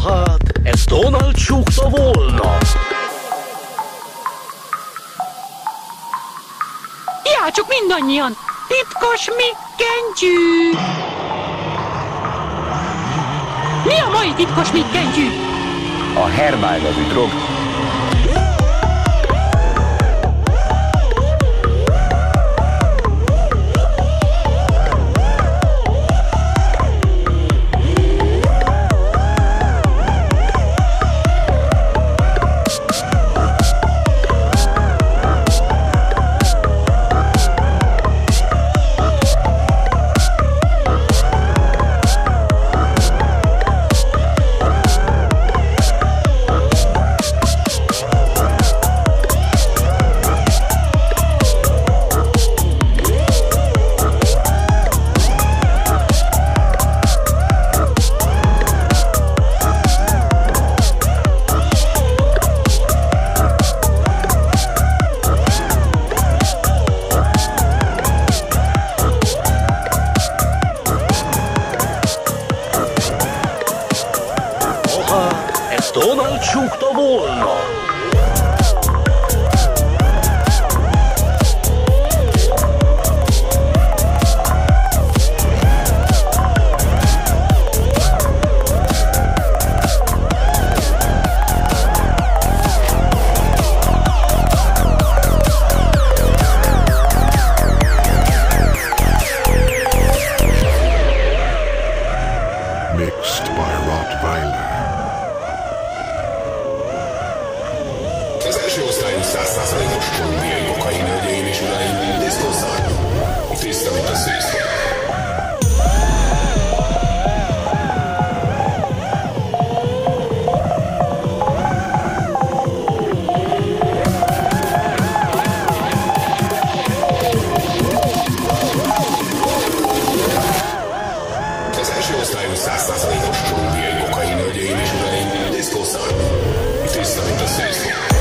hát, ezt Donald csukta volna. Játsszuk mindannyian! Titkos mikkentyű! Mi a mai titkos mikkentyű? A Hybride nevű drog. Donald csukta volna. Mixed by Rottweiler. Az első osztályú 100%-os kolumbiai kokain, hölgyeim és uraim, diszkószal. Tiszta, mint a szészre. Az első osztályú 100%-os kolumbiai kokain, hölgyeim és uraim, diszkószal. Tiszta, mint a szészre.